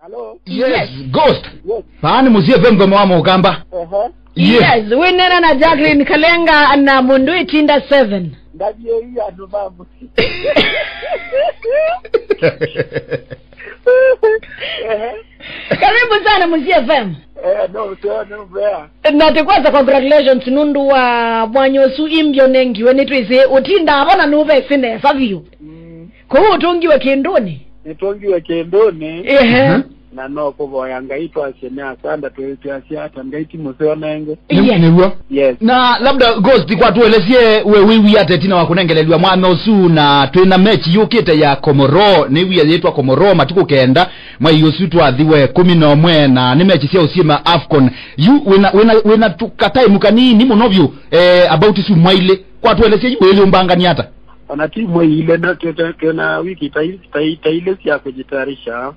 Hello. Yes, Ghost. Yes. Paani musie vembe mwamo ukamba. Yes, winena na Jacqueline Kalenga na mundu itinda 7. Ndabye hii anubamu. Karibu sana musie FM. No bea. Na tekwaza congratulations nundu wa mwanyosu imbyo nengi wenitwise utinda abona nube sine savio. Ko utongiwe kendoni. Nitongiwe kendoni. Na no kuboya ngaitwa senya sanda tuasia hata ngaiti museo nenge. Yes. Na labda Ghost kwa tuelezie wewe ate tina wakunengelelwa mwanyosu na twina mechi yukite ya Komoro ni wiya yetwa Komoro matuko kenda mwa yosu twathiwe 11 na ni mechi cia usima AFCON you wena tukatai mukanini munovyo about isu mwaile kwa tuelezie wewe umbangani hata ona timu ile na tena wiki taile sia kujitayarisha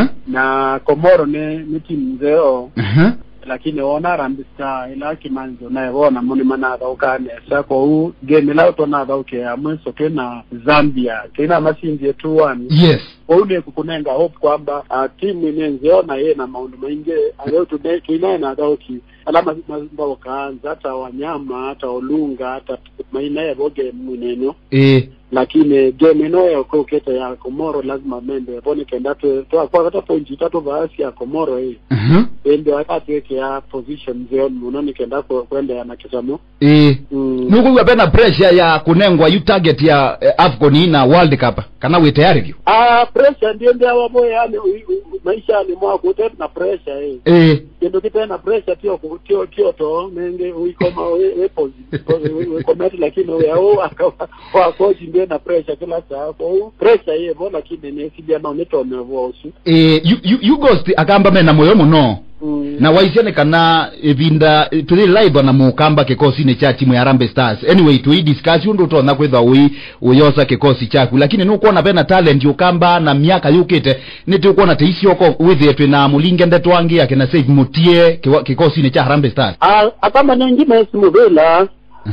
na Komoro ni timu zeo lakini ona Rambista ila kimanzo na ona moni manada ukane sako huu game lao tonada okay mweso tena Zambia tena masinzi 2-1 yes Oune kukunenga hope kwamba timu inenziona yeye na maundu mainge aleo tunaye na dauki alama mbao kaanza hata wanyama hata olunga hata maina ya boge mweneno lakini game inoyo kwa uketa ya Komoro lazima mende pone kenda kwa hata pointi 3 baasi ya Komoro hii ndio wakati yake ya position zone unaona kenda kwenda ya nakitamo nuko wapena pressure ya kunengwa you target ya AFCON na World Cup kana we tayari pressure ndio hapo yani maisha ni mwako tena na pressure ndio kitu na pressure tio to menge uikoma we positive we comment lakini wewe kwa coach ndio na pressure kila saa kwa pressure hiyo lakini ni sija na neto nevosu you Ghost akamba mena moyo muno na waisiane kana evinda tuli live na mukamba kikosi ne cha timu ya Harambee Stars anyway to discuss undo to na kwetha uyosa kikosi chaku lakini nuko na pena talent yokamba na miaka yukite nituko na teisi yoko withe na mulinge ndetwangi yake na save mutie kikosi ne cha Harambee Stars akamba nyingine simubela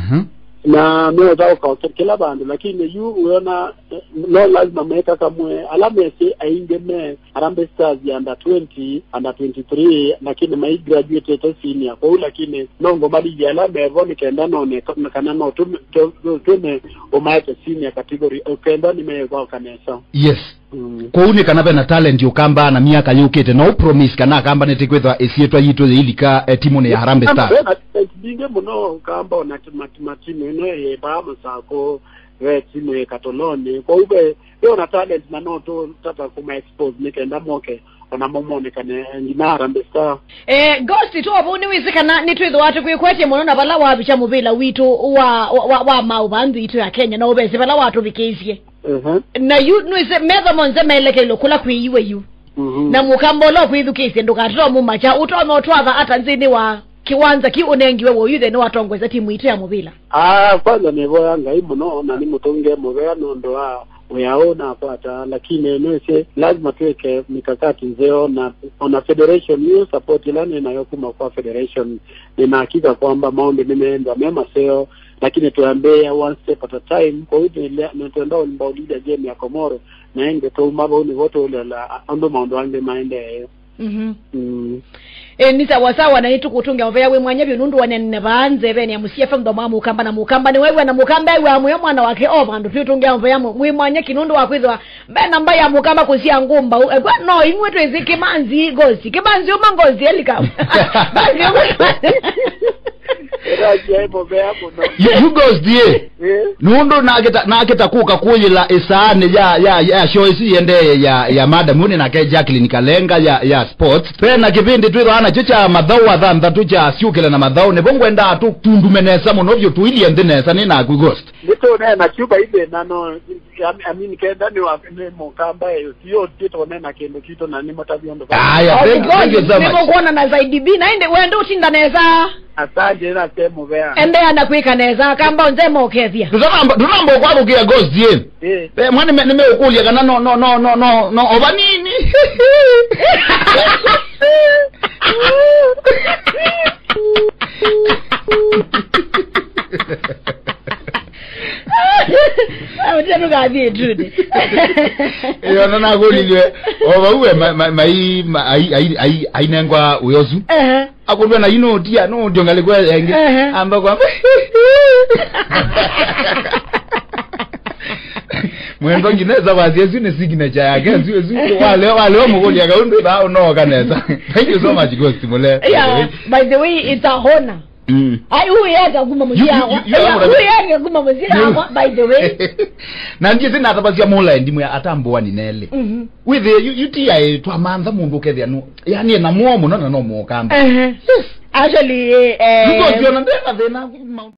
na mimi zao kwa kila bando lakini yu unaona no lazima meka kamwe alama yake aingeme Harambee Stars ya under 20 under 23 lakini mai graduate to senior kwa lakini nongo mali ya alama yao nikaenda naone kana na tume umaite senior category ukenda nimeweza kanesa yes kwa une kana na talent yokamba na miaka yukete no promise kana kamba netekwetwa esietwa yito ilika timone ya Harambee Stars binge muno kamba na matime no ye ba musako we timu ya Katoloni kwa ube yo na talent na no to tata kuma expose nikaenda moke ona momone kana ngina Harambee Stars Ghost to obuni wizikana nitwitho watu kwikwete muno na bala wabicha mubila wito wa maubandu itu ya Kenya na obese bala watu bikezie na you nwise medha monze melekelo kula kwiyiwe yu na mukambolo kwithukise ndukatro mu macha utome otwatha atanzini wa kiwanza ki unengiwe wo yuthe no watongweza timu itu ya mubila kwanza nevoya ngai muno na ni mutonge mubea nondo wa uyaona apata lakini nese lazima tuweke mikakati nzeo na ona federation you support ilani inayokuma kwa federation ninahakika kwamba maombi nimeenda mema seo lakini tuambie one step at a time kwa hiyo nitendao mbaudia game ya Komoro na enge to mabo ni wote ule la ando maondo wange maende ni sawa na nitu kutunga ovea we mwanya binundu wanene baanze bene ya musifa ndo mama ukamba na mukamba ni wewe na mukamba wewe amwe mwana wake bandu tutunga ovea mwe mwanya kinundu wakwizwa bena mbaya mukamba kusia ngumba no imwe twezike manzi Ghost kimanzi umangozi elika you Ghost die nundo na aketa kuka kuyila esane ya shoisi yende ya madam une na ke Jacqueline Kalenga ya sports pena kipindi twiro ana chicha madhau adhanda tucha siukele na madhau ne bongwenda tu tundumenesa munovyo tuili endenesa ni na Ghost nito na chuba ibe nano amini kenda ni wa mukamba sio tito na kendo kito na ni motabiondo thank you so much nipo kuona na zaidi bi naende wende utinda neza asante na temo bea ende anakwika neza kamba nzemo okethia tunambo kwa kukia Ghost ye mwani nimeukulia kana no oba nini gathi trude yo na golilwe obawe mai nengwa uyozu akulwa na inotia no ndongale kwa yange amba kwa mwendo ngineza wazi ezine signature yake ezu wale omugoli akaundo ba no kaneza. Thank you so much Ghost Mole. Yeah, by the way it's a honor. Ai uyaga kuma muzia uyaga kuma muzia by the way. Na ngize na tabasia mola ndimu ya atambo ni nele. With the UTI twamantha mundu kethia no. Yani na muomo no no mo kamba. Yes. Actually you go beyond that